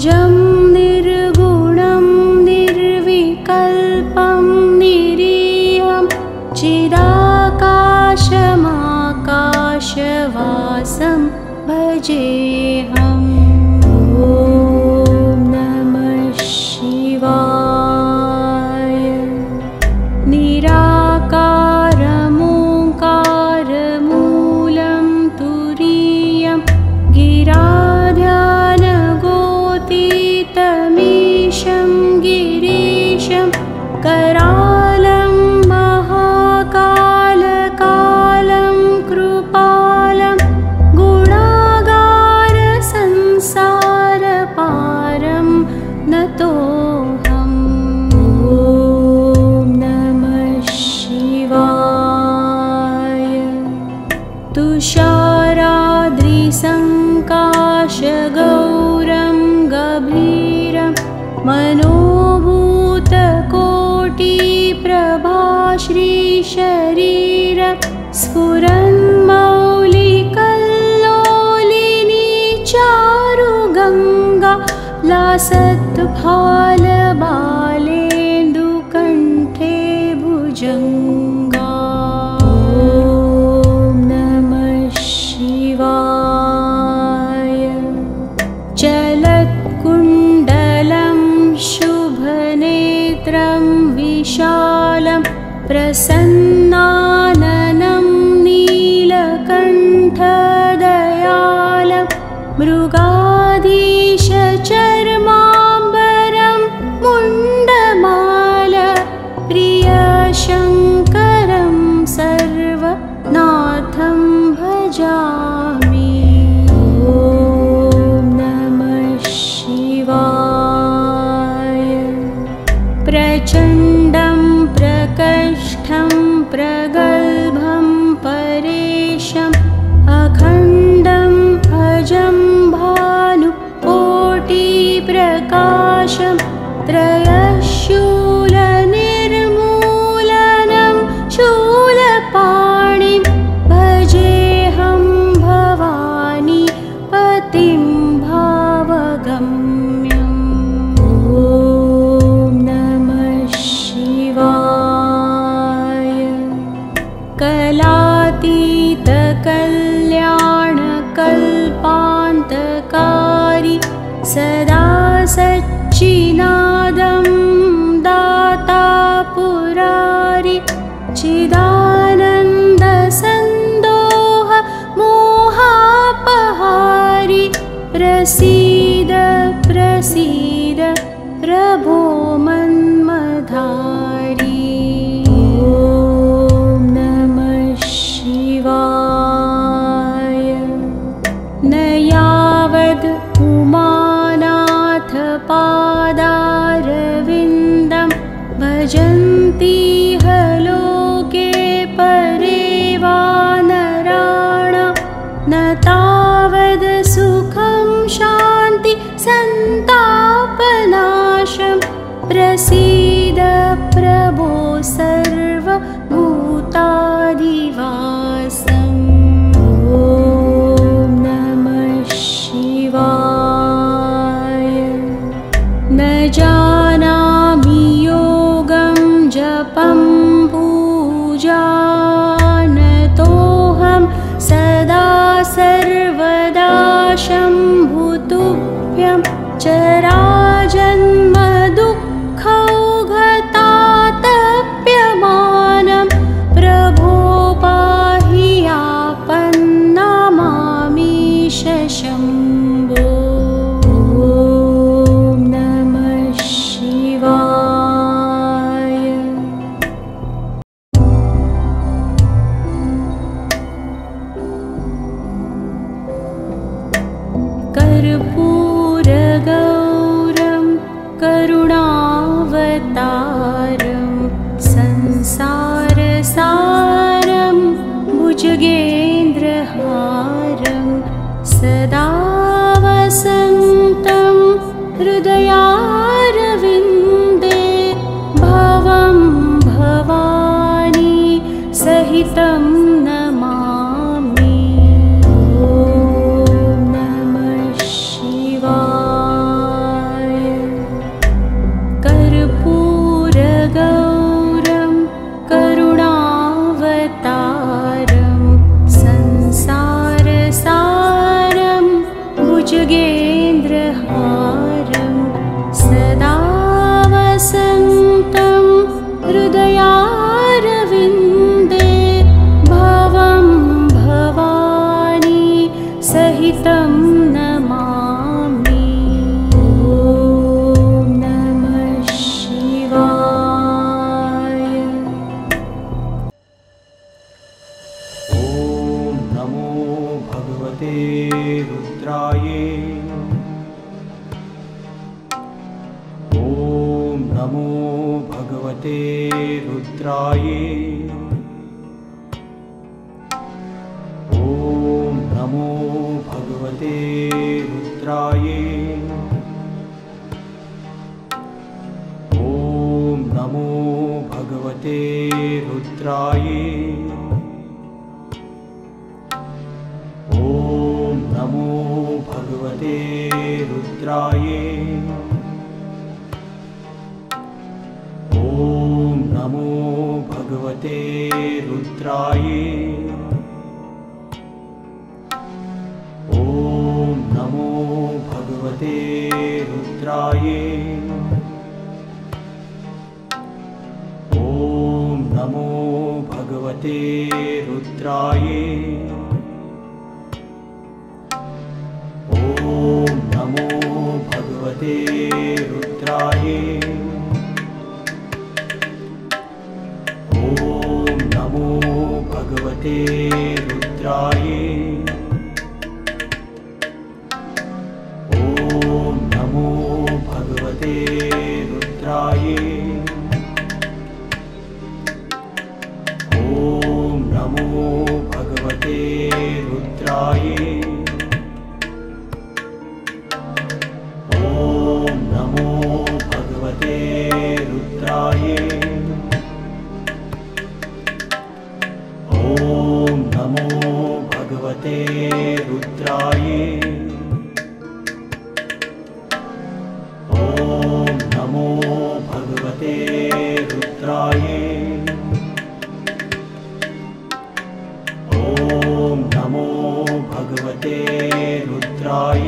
निजं निर्गुणं निर्विकल्पं निरीहं चिदाकाशमाकाशवासं भजेऽहम्। ॐ नमः शिवाय। निराकारमोङ्कारमूलं तुरीयं गिराध्यानगोतीतमीशं गिरीशं करालं महाकालकालं कृपालं गुणागारसंसारपारं नतोऽहम्। ॐ नमः शिवाय। तुषाराद्रिसङ्काशगौरं गभीरं मनोभूतकोटिप्रभाश्रीशरीरं स्फुरन्मौलिकल्लोलिनी चारुगङ्गा लासत्फालबालेन्दुकण्ठे भुजङ्गा। ॐ नमः शिवाय। चलत्कुण्डलं शुभनेत्रं विशालं प्रसन्नाननं नीलकण्ठदयालं मृगाधीशचर्माम्बरं मुण्डमाल प्रियशङ्करं सर्वनाथं भजामि। ॐ नमः शिवाय। प्रचण्डं प्रकष्ठं प्रगल्भं परेशम् अखण्डं अजं भानुकोटिप्रकाशं त्रयशूलनिर्मूलनं शूलपाणिं भजेऽहं भवानी पतिं भावगम्यम्। ॐ नमः शिवाय। कलातीतकल्याणकल्पान्तकारी सदा सच्चिनादं दाता पुरारि चिदानन्दसन्दोह मोहापहारि प्रसीद प्रसीद प्रभो मन्मधारी। ॐ नमः शिवाय। न यावद् उमानाथपादारविन्दं भजन्ति ह लोके परे वा नराणां न तावद् सुखं शान्ति सन्तापनाशं प्रसीद प्रभो सर्वभूताधिवासम्। ॐ नमः शिवाय। न जानामि योगं जपं पूजानतोऽहं सदा सर्वदा शम्भुतुभ्यं चराजन्मदुःखौघतातप्यमानं प्रभो पाहि आपन्नमामीश शम्भो। ॐ नमः शिवाय। कर्पूरगौरं करुणावतारं संसारसारं भुजगेन्द्रहारं सदा वसन्तं हृदयारविन्दे भवं भवानी सहितं नमामि। ॐ नमः शिवाय। भगवते रुद्राय। ॐ नमो भगवते रुद्राय। ॐ नमो भगवते रुद्राय। ॐ नमो भगवते रुद्राय। ॐ नमो भगवते रुद्राय। ॐ नमो भगवते रुद्राय। ॐ नमो भगवते रुद्राय। ॐ नमो भगवते रुद्राय। ॐ नमो भगवते रुद्राय। ॐ नमो भगवते रुद्राय। ॐ नमो भगवते रुद्राय। ॐ नमो भगवते रुद्राय। ॐ नमो भगवते रुद्राय। ॐ नमो भगवते रुद्राय। ॐ नमो भगवते रुद्राय। ॐ नमो भगवते रुद्राय।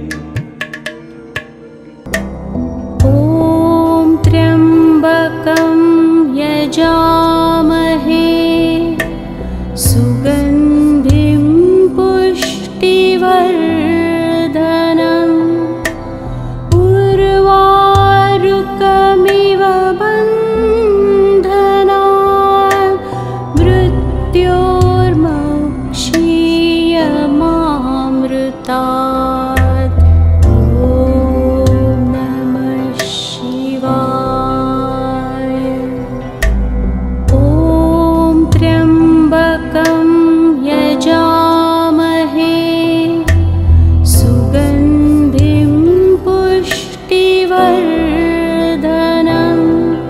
ॐ त्र्यम्बकं यजामहे सुगन्धिं पुष्टिवर्धनम् उर्वारुकमिव बन्धनान् मृत्योर्मोक्षीयमामृतात्। ॐ नमः शिवाय। ॐ त्र्यम्बकं यजामहे सुगन्धिं पुष्टिवर्धनम्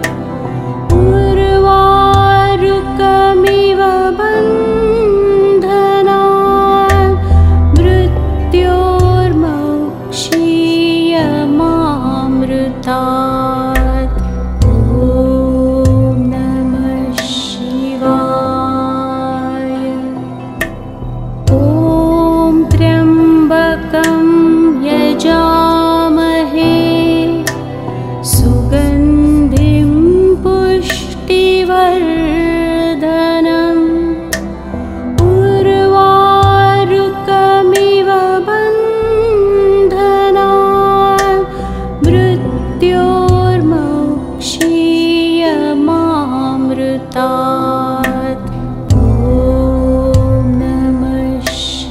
उर्वारुकमिव बन्धनान् मृत्योर्मोक्षीयमामृतात्। ॐ नमः शिवाय। ॐ त्र्यम्बकं यजामहे सुगन्धिं पुष्टिवर्धनम् उर्वारुकमिव बन्धनान् मृत्योर्मोक्षीयमामृतात्। ॐ नमः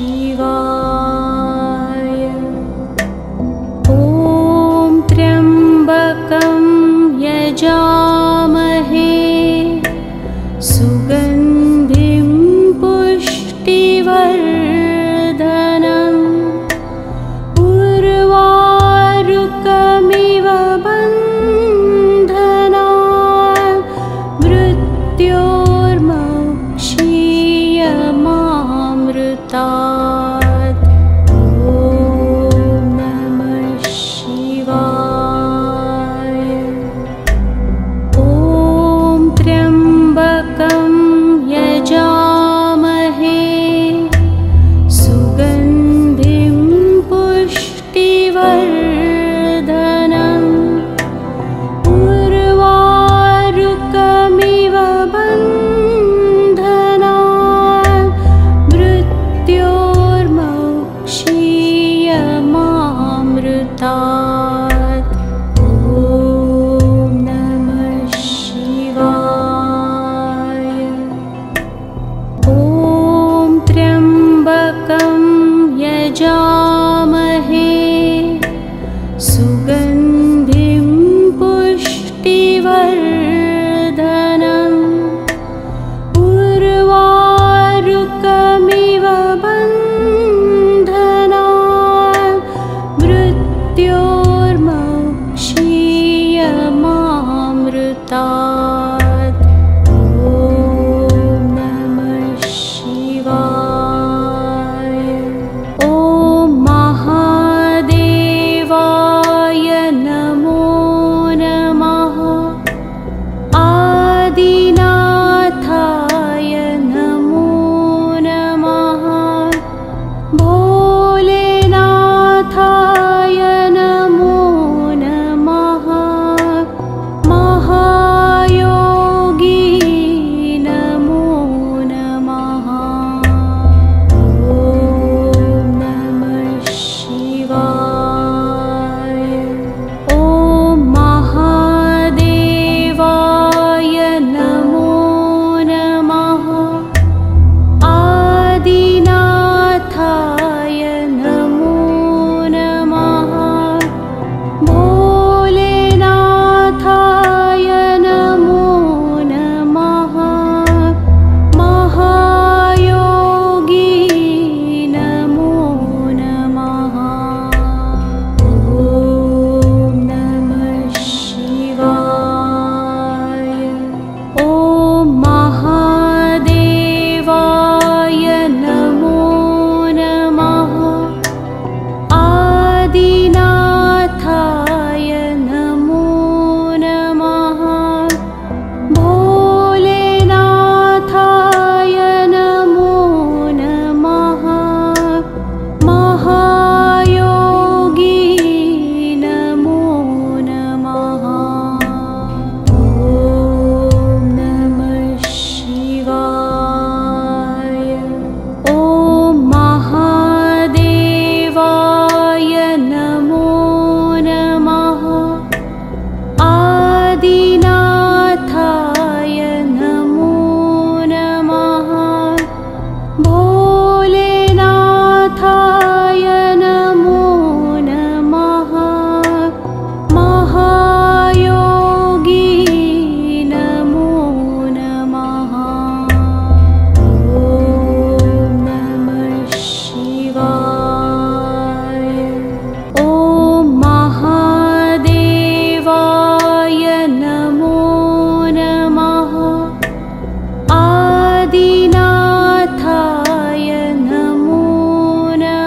शिवाय। ॐ त्र्यम्बकं यजामहे सुगन्धिं पुष्टिवर्धनम् उर्वारुकमिव बन्धनान् मृत्योर्मोक्षीयमामृतात्। ॐ नमः शिवाय। ॐ त्र्यम्बकं यजामहे सुगन्धिं पुष्टिवर्धनम् उर्वारुकमिव बन्धनान् मृत्योर्मोक्षीयमामृतात्। नमो नमः। महायोगी नमो नमः। ॐ नमः शिवाय। ॐ महादेवाय नमो नमः। आदिनाथाय नमो नमः।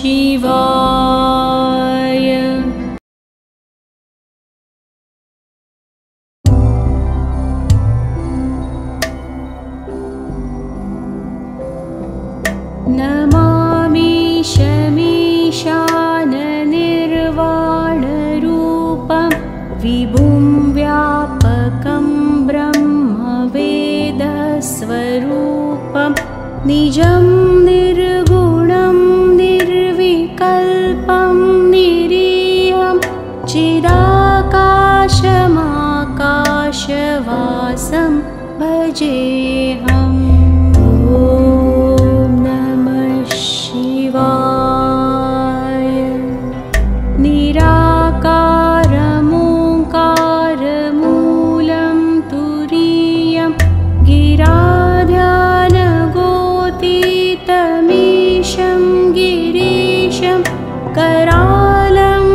शिवाय। नमामि शमीशाननिर्वाणरूपं विभुं व्यापकं ब्रह्मवेदस्वरूपं निजं निर्गुणं निर्विकल्पं निरीहं चिदाकाशमाकाशवासं भजेऽहम्। निराकारमोङ्कारमूलं तुरीयं गिराध्यानगोतीतमीशं गिरीशं करालं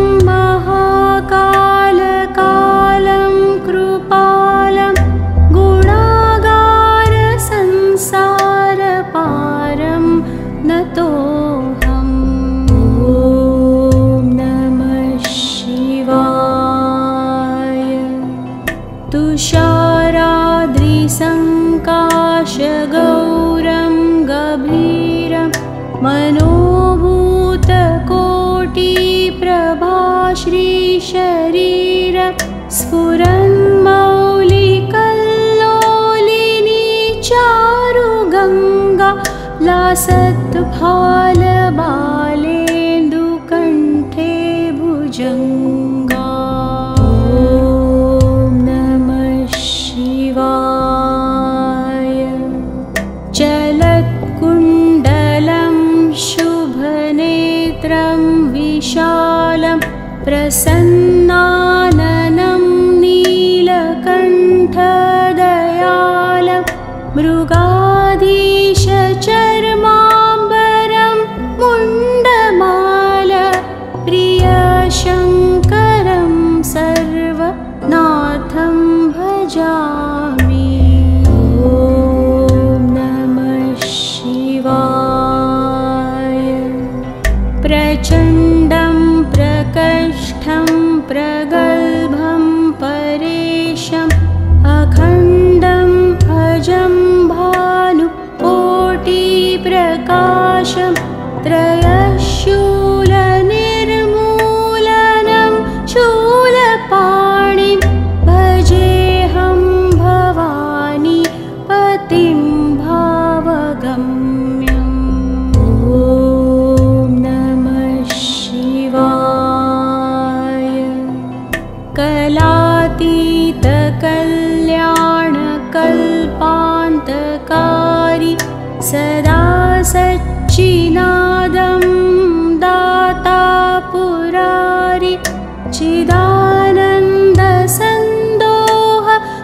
महाकालकालं कृपालं गुणागारसंसारपारं नतोऽहम्। तुषाराद्रिसङ्काशगौरं गभीरं मनोभूतकोटिप्रभाश्रीशरीरं स्फुरन्मौलिकल्लोलिनी चारुगङ्गा लासत्फालबालेन्दुकण्ठे भुजङ्गा। चलत्कुण्डलं शुभनेत्रं विशालं प्रसन्नाननं नीलकण्ठदयालं मृगाधीशचर्माम्बरं मुण्डमाल प्रियशङ्करं सर्वनाथं भजामि। प्रचण्डं प्रकष्ठं प्रगल्भं परेशम् अखण्डं अजं भानुकोटिप्रकाशं त्रयशूलनिर्मूलनं शूलपाणिं भजेऽहं भवानी पतिं भावगम्यम्। कलातीतकल्याणकल्पान्तकारी सदा सच्चिनादं दाता पुरारि चिदानन्दसन्दोह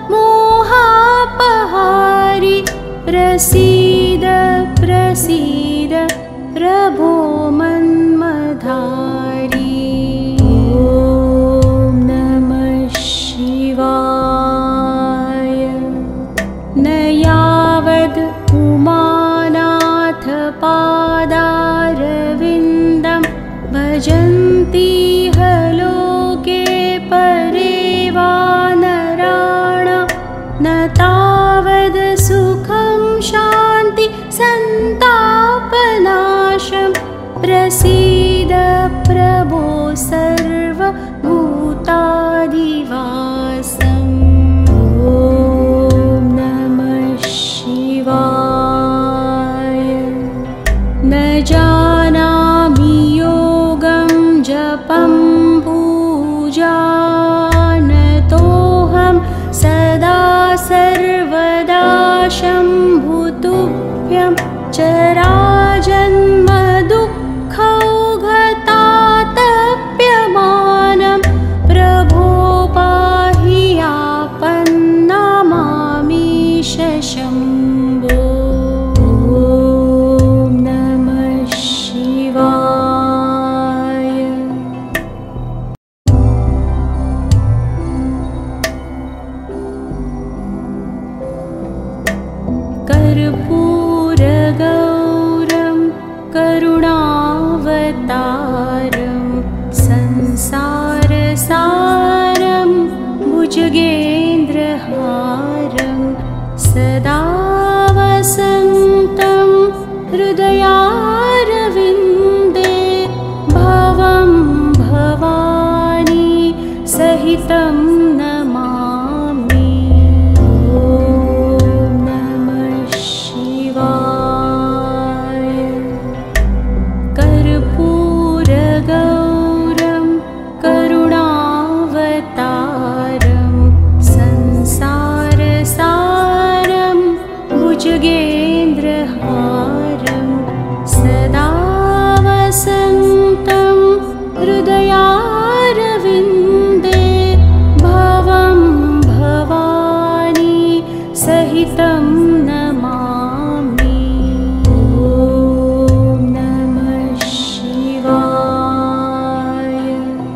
मोहापहारि प्रसीद प्रसीद प्रभो मन्मधारी। न यावद् उमानाथपादारविन्दं भजन्ति ह लोके परे वा नराणां न तावद् सुखं शान्ति सन्तापनाशं प्रसीद प्रभो सर्वभूताधिवासम्। न जानामि योगं जपं पूजानतोऽहं सदा सर्वदा शम्भुतुभ्यं चराजन्मदुःखौघतातप्यमानं संसारसारं भुजगेन्द्रहारं सदा वसन्तं हृदयारविन्दे भवं भवानी सहितं नमामि। ॐ नमः शिवाय। कर्पूरगौरं करुणावतारं संसारसारं भुजगेन्द्रहारं सदा वसन्तं हृदयारविन्दे भवं भवानी सहितं नमामि। ॐ नमः शिवाय।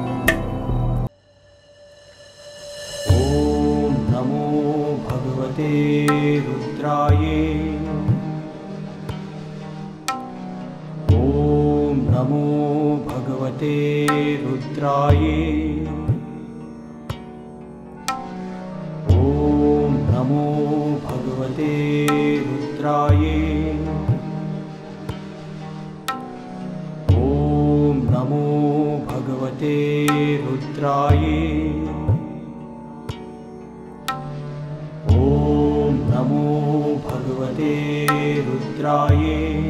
ॐ नमो भगवते रुद्राय। ॐ नमो भगवते रुद्राय। ॐ नमो भगवते रुद्राय। ॐ नमो भगवते रुद्राय। ॐ नमो भगवते रुद्राय।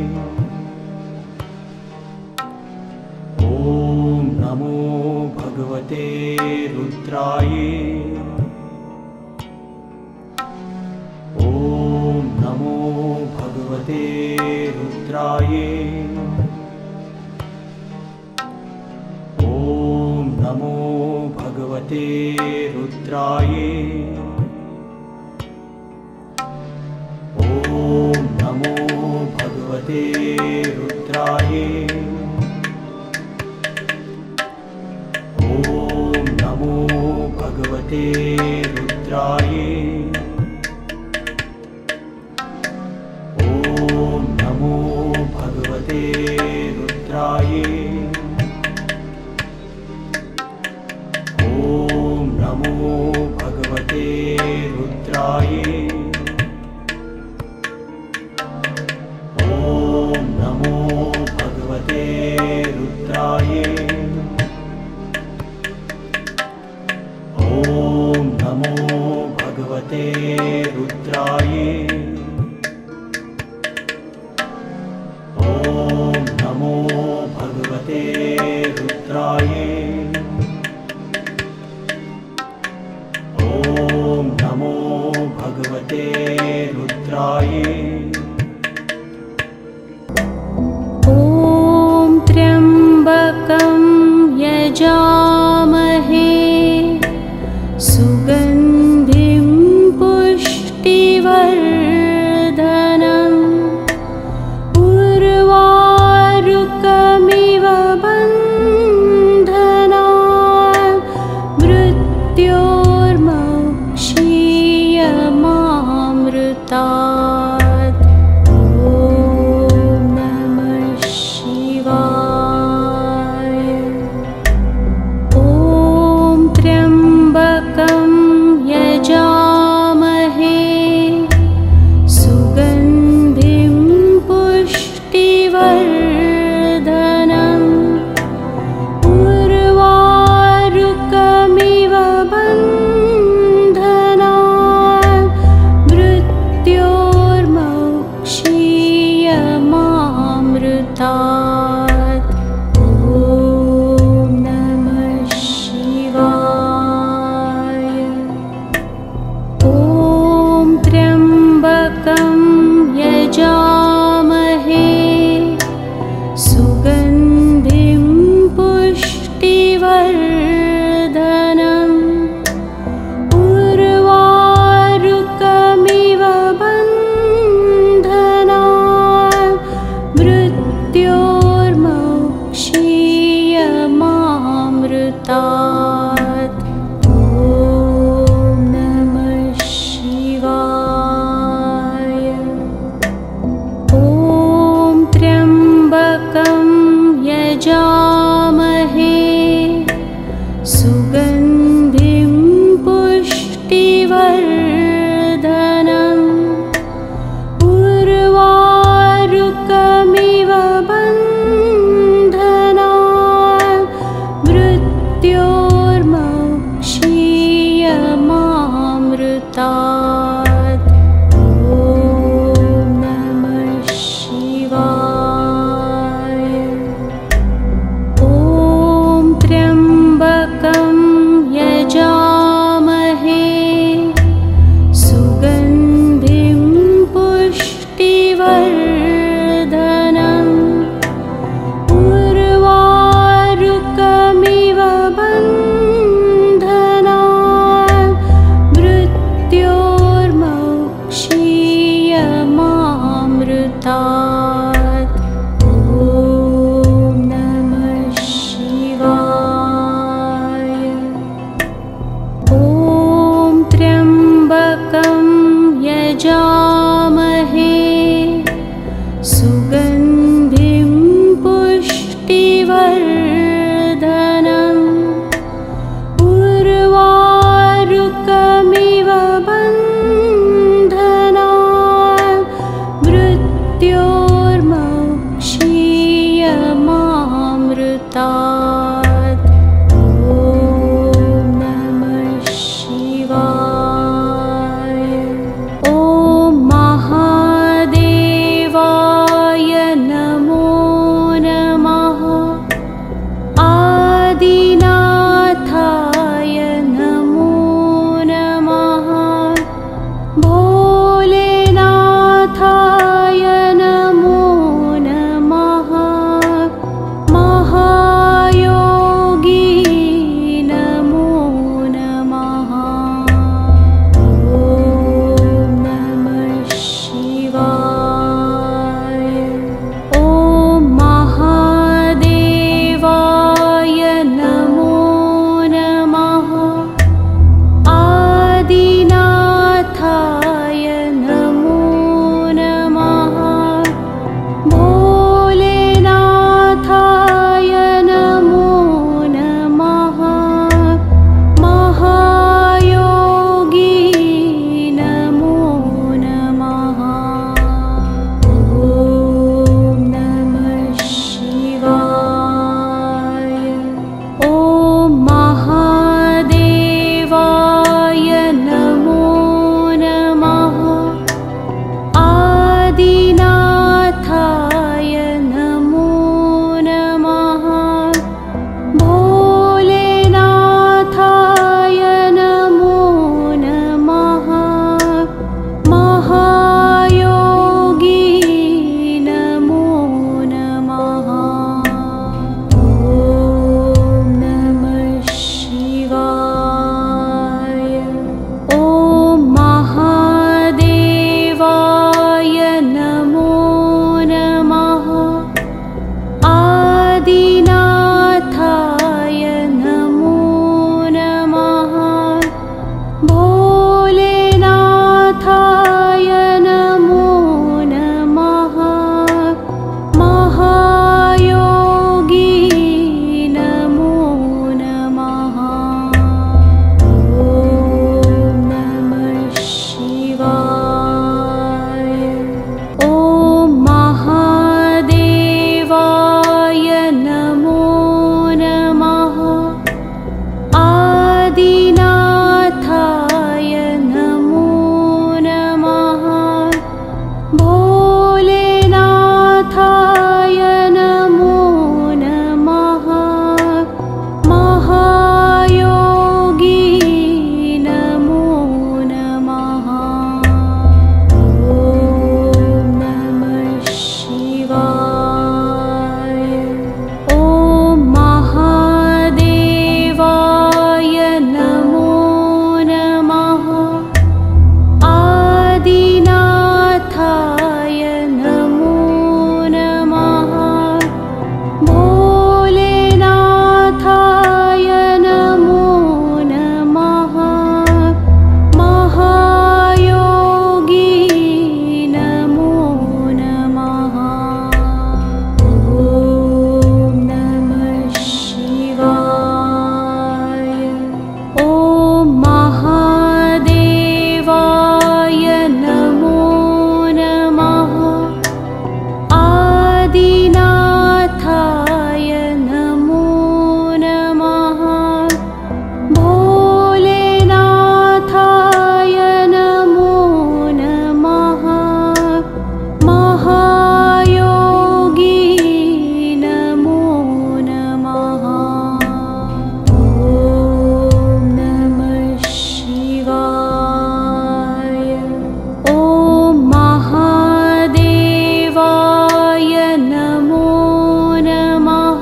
ॐ नमो भगवते रुद्राय। ॐ नमो भगवते रुद्राय। ॐ नमो भगवते रुद्राय। ॐ नमो भगवते रुद्राय। ॐ नमो भगवते रुद्राय। ॐ नमो भगवते रुद्राय। ॐ नमो भगवते रुद्राय। ॐ नमो भगवते रुद्राय। ॐ नमो भगवते रुद्राय। ॐ नमो भगवते रुद्राय। ॐ नमो भगवते रुद्राय। ॐ त्र्यम्बकं यजामहे सुगन्धिं पुष्टिवर्धनम् उर्वारुकमिव बन्धनान् मृत्योर्मोक्षीयमामृतात्। ॐ नमः शिवाय। ॐ त्र्यम्बकं यजामहे सुगन्धिं पुष्टिवर्धनम् उर्वारुकमिव बन्धनान् मृत्योर्मोक्षीयमामृतात्। ॐ नमः शिवाय। ॐ त्र्यम्बकं यजामहे सुगन्धिं पुष्टिवर्धनम् उर्वारुकमिव बन्धनान् मृत्योर्मोक्षीयमामृतात्। ॐ नमः शिवाय। ॐ त्र्यम्बकं यजामहे आदिनाथाय नमो नमः। भोलेनाथाय नमो नमः। महायोगी नमो नमः। ॐ नमः शिवाय। ॐ महादेवाय नमो नमः। आदिनाथाय नमो नमः। भोलेनाथाय नमो नमः। महायोगी नमो नमः। ॐ नमः शिवाय। ॐ महादेवाय नमो नमः। आदिनाथाय नमो नमः। भोलेनाथाय नमो नमः। महायोगी नमो नमः। ॐ नमः शिवाय। ॐ महादेवाय नमो नमः। आदिनाथाय नमो नमः। भोलेनाथाय नमो नमः। महायोगी नमो नमः। ॐ नमः शिवाय। ॐ महादेवाय नमो नमः। आदिनाथाय नमो नमः। भोलेनाथाय नमो नमः। महायोगी नमो नमः। ॐ नमः शिवाय। ॐ महादेवाय नमो नमः। आदिनाथाय नमो नमः। भोलेनाथाय नमो नमः। महायोगी नमो नमः। ॐ नमः शिवाय। ॐ महादेवाय नमो नमः। आदिनाथाय नमो नमः। भोलेनाथाय नमो नमः। महायोगी नमो नमः। ॐ नमः शिवाय। ॐ महादेवाय नमो नमः।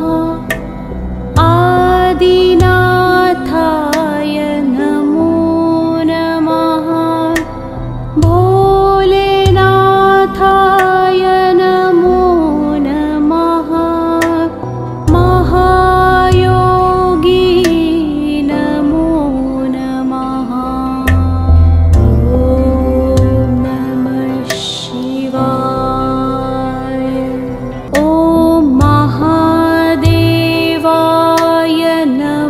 आदिनाथाय नमो नमः। भोलेनाथाय नमो नमः। महायोगी नमो नमः। ॐ नमः शिवाय। ॐ महादेवाय नमो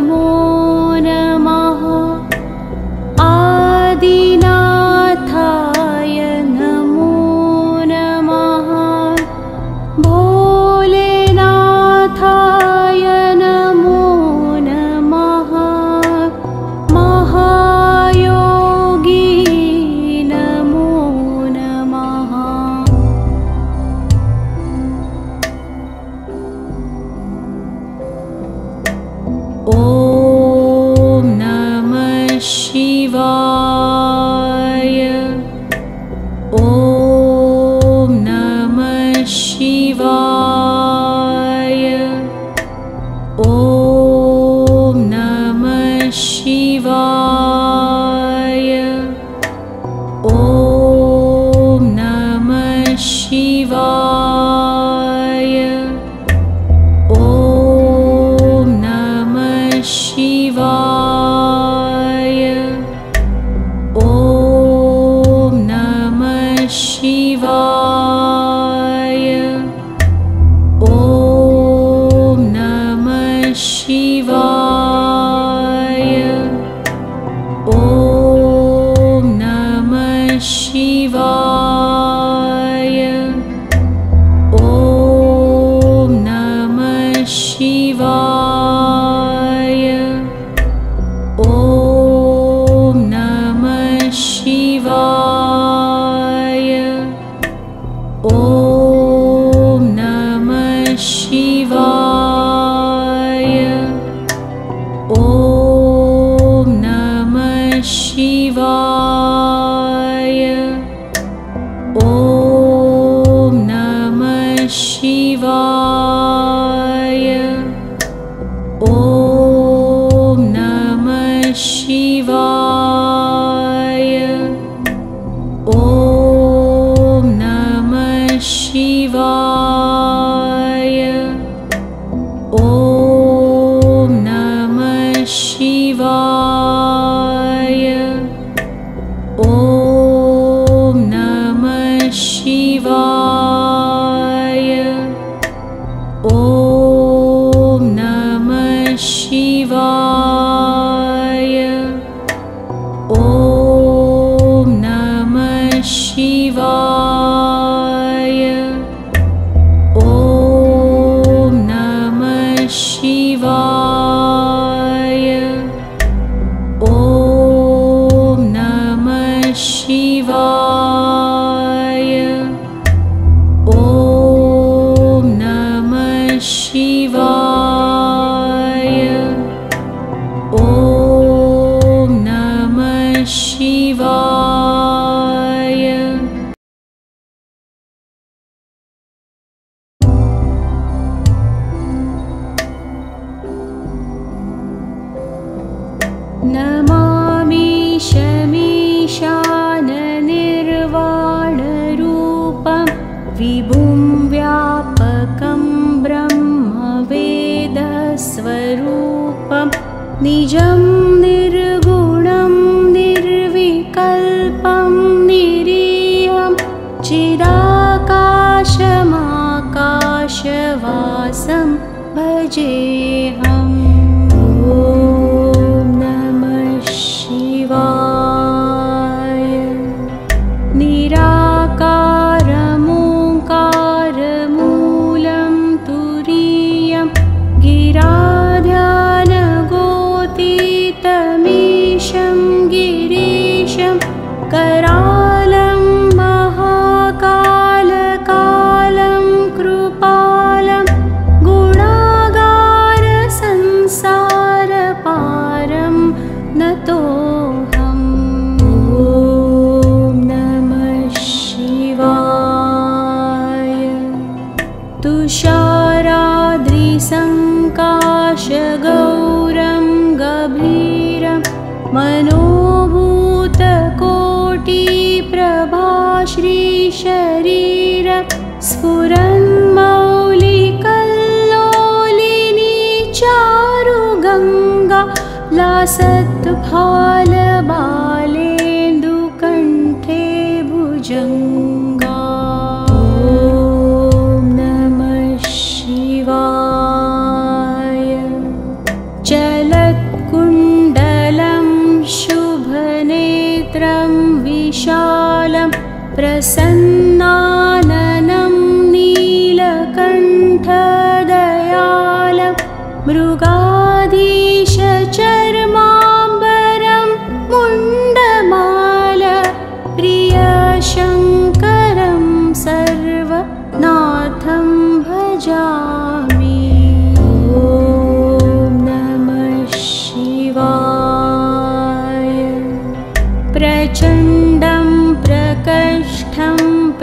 शिवाय। ॐ नमः शिवाय। ॐ नमः शिवाय। ॐ नमः शिवाय। ॐ नमः शिवाय। ॐ नमः शिवाय। ॐ नमः शिवाय। ॐ नमः शिवाय। ॐ नमः शिवाय। ॐ नमः शिवाय। ॐ नमः शिवाय। ॐ नमः शिवाय। ॐ नमः शिवाय। ॐ नमः शिवाय। ॐ नमः शिवाय। ॐ नमः शिवाय। ॐ नमः शिवाय। नमामि शमीशाननिर्वाणरूपं विभुं व्यापकं ब्रह्मवेदस्वरूपं निजं निर्गुणं निर्विकल्पं निरीहं चिदाकाशमाकाशवासं भजेऽहम्। ॐ नमः शिवाय। निराकारमोङ्कारमूलं तुरीयं गिराध्यानगोतीतमीशं गिरीशं करालं महाकालकालं कृपालं गुणागारसंसारपारं नतोऽहम्। ॐ नमः शिवाय। तुषाराद्रिसङ्काशगौरं गभीरं मनोभूतकोटिप्रभाश्रीशरीरं स्फुरन्मौलिकल्लोलिनी चारुगङ्गा लासत्फालबालेन्दुकण्ठे भुजङ्गा। ॐ नमः शिवाय। चलत्कुण्डलं शुभनेत्रं विशालं प्रसन्नाननं नीलकण्ठदयालं मृगाधीशचर्माम्बरं मुण्डमाल प्रियशङ्करं सर्वनाथं भजामि। ॐ नमः शिवाय। प्रचण्डं प्रकष्ठं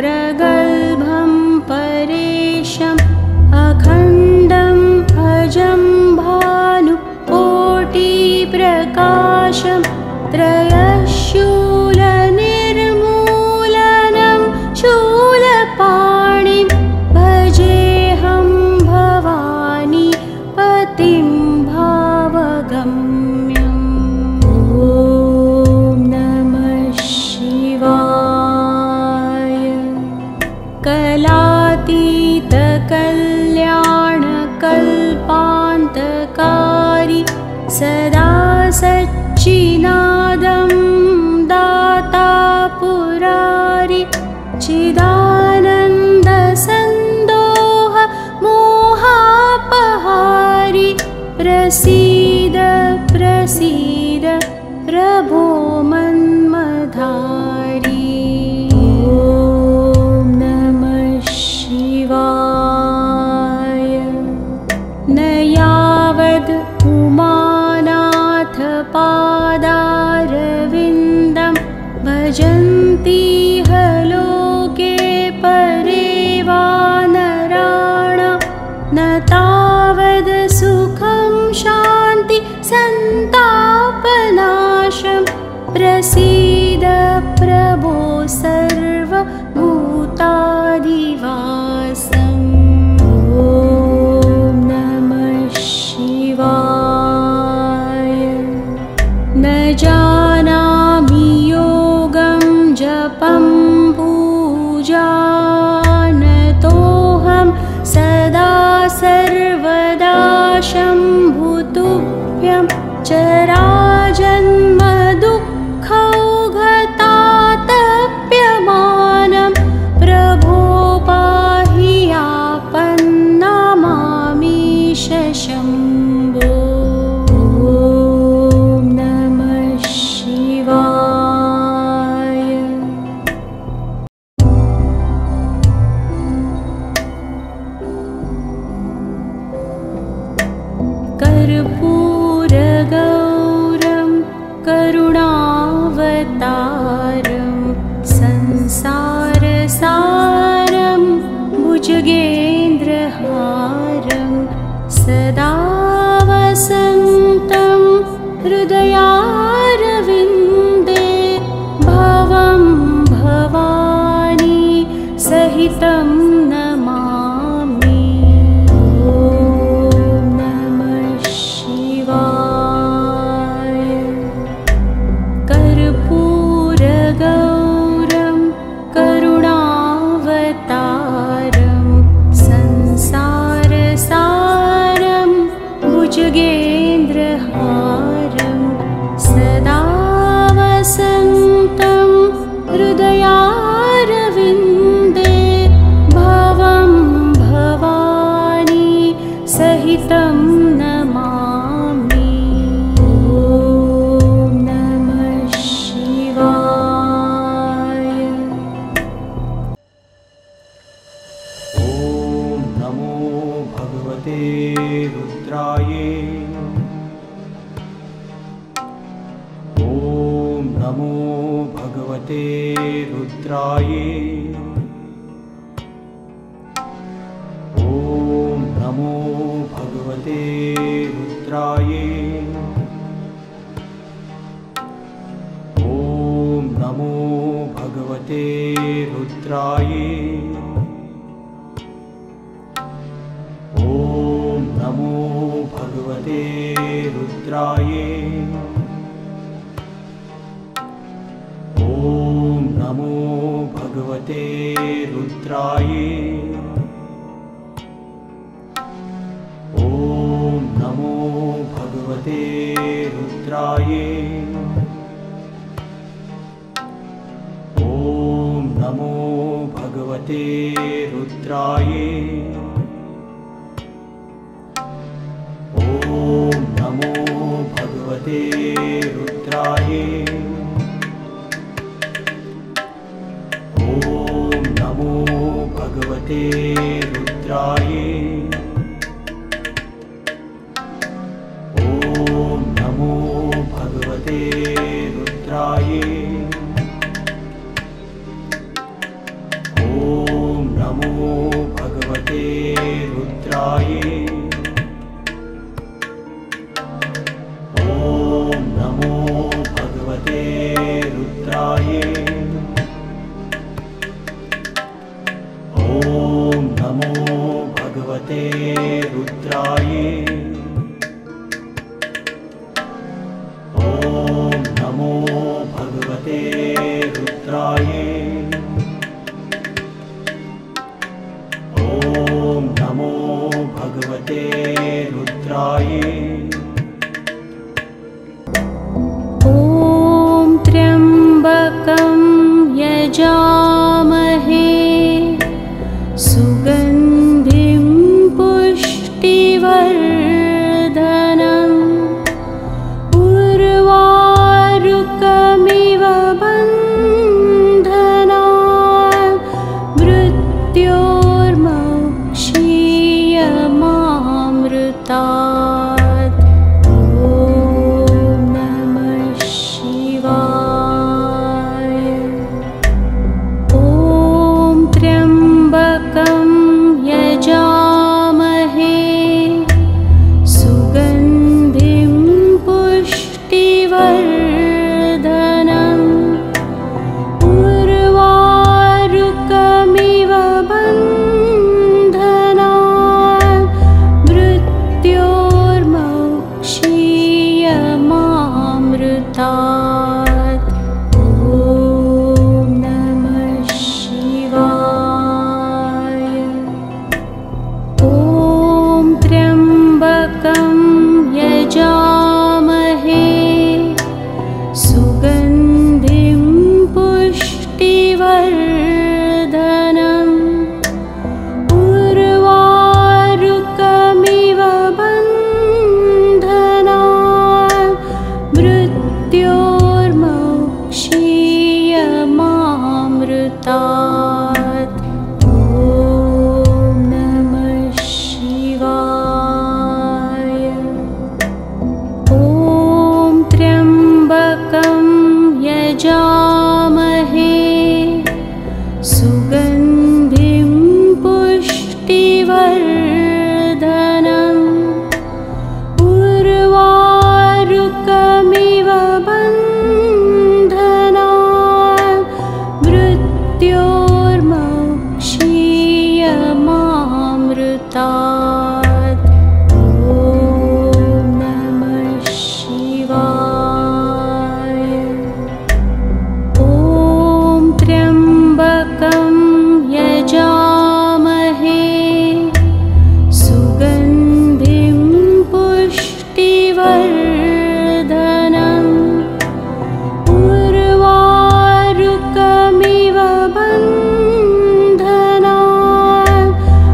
सदा सच्चिनादं दाता पुरारि चिदानन्दसन्दोह मोहापहारि प्रसीद प्रसीद प्रभो मन्मधारी। ॐ नमः शिवाय। न यावद् उमानाथ पादारविन्दं भजन्ति लोके परे वा नराणां न तावद् सुखं शान्ति सन्तापनाशं प्रसीद प्रभो सर्वभूतादिवासम्। ॐ नमः शिवाय। न जानामि योगं जपं पूजानतोऽहं सदा सर्वदा शम्भुतुभ्यं चराजन्मदुःखौघतातप्यमानं प्रभो पाहि आपन्नमामीश शम्भो। ॐ नमः शिवाय। कर्पूरगौरं करुणावतारं संसारसारं भुजगेन्द्रहारं सदा वसन्तं हृदयारविन्दे भवं भवानी सहितं नमामि। ॐ नमः शिवाय। कर्पूरगौरं करुणावतारं संसारसारं भुजगेन्द्रहारं सदा वसन्तं हृदयारविन्दे भवं भवानी सहितं नमामि। ॐ नमः शिवाय। ॐ नमो भगवते रुद्राय। ॐ नमो भगवते रुद्राय। ॐ नमो भगवते रुद्राय। ॐ नमो भगवते रुद्राय। ॐ नमो भगवते रुद्राय। ॐ नमो भगवते रुद्राय। ॐ नमो भगवते रुद्राय। ॐ नमो भगवते रुद्राय। ॐ नमो भगवते रुद्राय। ॐ नमो भगवते रुद्राय। ॐ नमो भगवते रुद्राय। ॐ नमो भगवते रुद्राय। ॐ नमो भगवते रुद्राय। ॐ नमो भगवते रुद्राय। ॐ यजामहे सुगन्धिं पुष्टिवर्धनम् उर्वारुकमिव बन्धनान् मृत्योर्मक्षीयमामृतात्। ॐ नमः शिवाय। ॐ त्र्यम्बकं यजामहे सुगन्धिं पुष्टिवर्धनम् उर्वारुकमिव बन्धनान् मृत्योर्मक्षीयमामृतात्। ॐ नमः शिवाय। ॐ त्र्यम्बकं यजामहे सुगन्धिं पुष्टिवर्धनम् उर्वारुकमिव बन्धनान् मृत्योर्मक्षीयमामृतात्। ॐ नमः शिवाय। ॐ त्र्यम्बकं यजामहे सुगन्धिं पुष्टिवर्धनम् उर्वारुकमिव बन्धनान् मृत्योर्मक्षीयमामृतात्। ॐ नमः शिवाय। ॐ त्र्यम्बकं यजामहे सुगन्धिं पुष्टिवर्धनम् उर्वारुकमिव बन्धनान्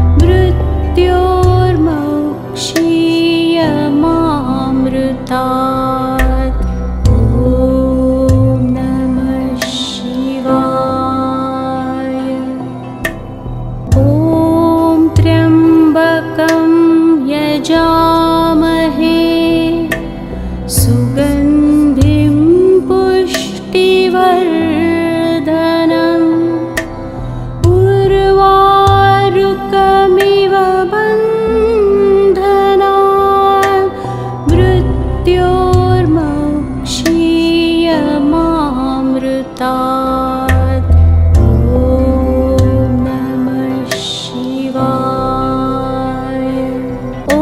मृत्योर्मक्षीयमामृतात्। ॐ नमः शिवाय। ॐ त्र्यम्बकं यजामहे सुगन्धिं पुष्टिवर्धनम् उर्वारुकमिव बन्धनान् मृत्योर्मक्षीयमामृतात्। ॐ नमः शिवाय। ॐ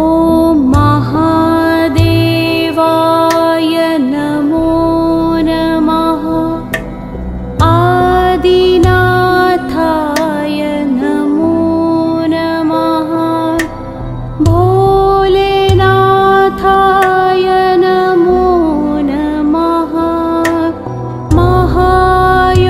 महादेवाय नमो नमः। आदिनाथाय नमो नमः। भोलेनाथाय नमो नमः। महायोगेश्वराय